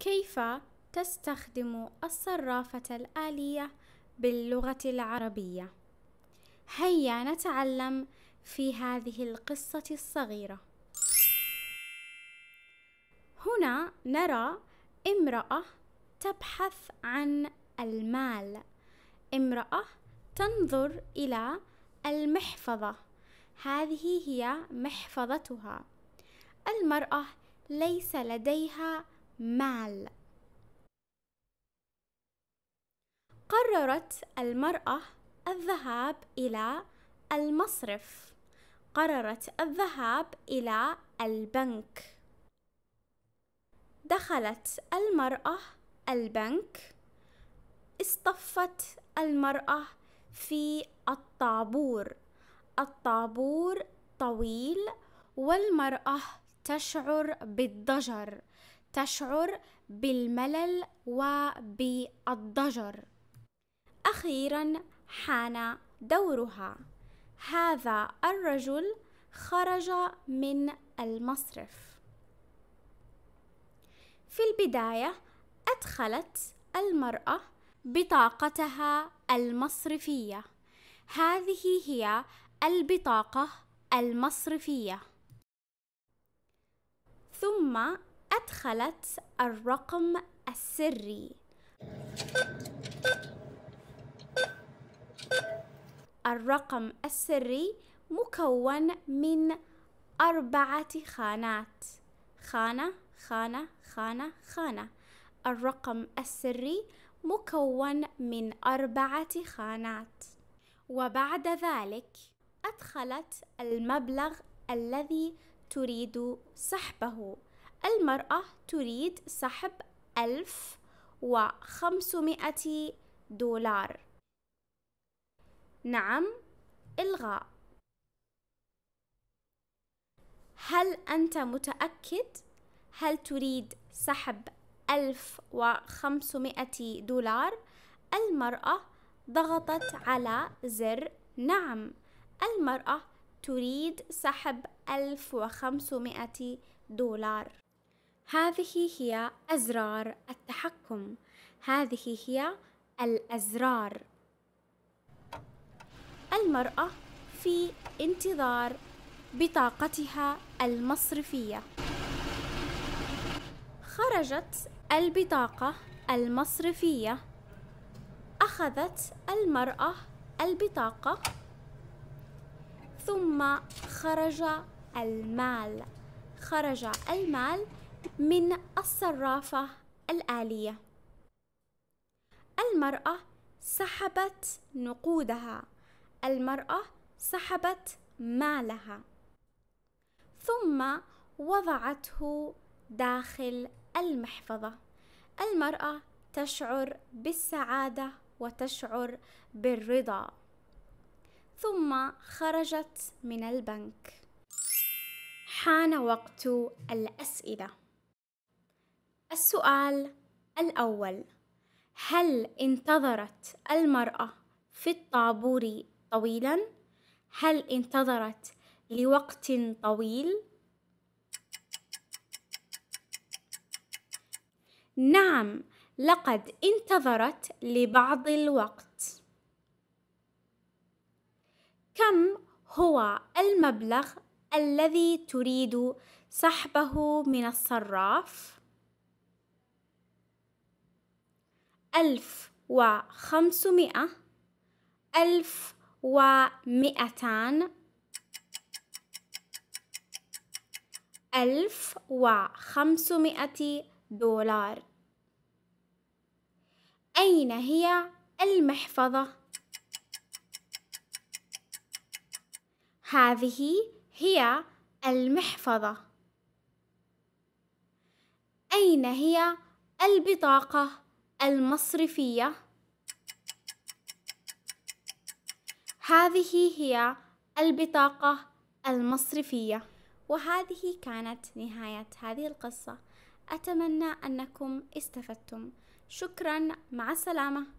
كيف تستخدم الصرافة الآلية باللغة العربية؟ هيا نتعلم في هذه القصة الصغيرة. هنا نرى امرأة تبحث عن المال. امرأة تنظر إلى المحفظة. هذه هي محفظتها. المرأة ليس لديها مال. قررت المرأة الذهاب إلى المصرف. قررت الذهاب إلى البنك. دخلت المرأة البنك. اصطفت المرأة في الطابور. الطابور طويل والمرأة تشعر بالضجر، تشعر بالملل وبالضجر. أخيرا حان دورها. هذا الرجل خرج من المصرف. في البداية أدخلت المرأة بطاقتها المصرفية. هذه هي البطاقة المصرفية. ثم أدخلت الرقم السري. الرقم السري مكون من 4 خانات، خانة خانة خانة خانة. الرقم السري مكون من 4 خانات. وبعد ذلك أدخلت المبلغ الذي تريد سحبه. المرأة تريد سحب 1500 دولار. نعم، إلغاء. هل أنت متأكد؟ هل تريد سحب 1500 دولار؟ المرأة ضغطت على زر نعم. المرأة تريد سحب 1500 دولار. هذه هي أزرار التحكم. هذه هي الأزرار. المرأة في انتظار بطاقتها المصرفية. خرجت البطاقة المصرفية. أخذت المرأة البطاقة. ثم خرج المال. خرج المال من الصرافة الآلية. المرأة سحبت نقودها. المرأة سحبت مالها. ثم وضعته داخل المحفظة. المرأة تشعر بالسعادة وتشعر بالرضا. ثم خرجت من البنك. حان وقت الأسئلة. السؤال الأول: هل انتظرت المرأة في الطابور طويلا؟ هل انتظرت لوقت طويل؟ نعم، لقد انتظرت لبعض الوقت. كم هو المبلغ الذي تريد سحبه من الصراف؟ 1500 1200 1500 دولار. أين هي المحفظة؟ هذه هي المحفظة. أين هي البطاقة المصرفية؟ هذه هي البطاقة المصرفية. وهذه كانت نهاية هذه القصة. أتمنى أنكم استفدتم. شكرا، مع السلامة.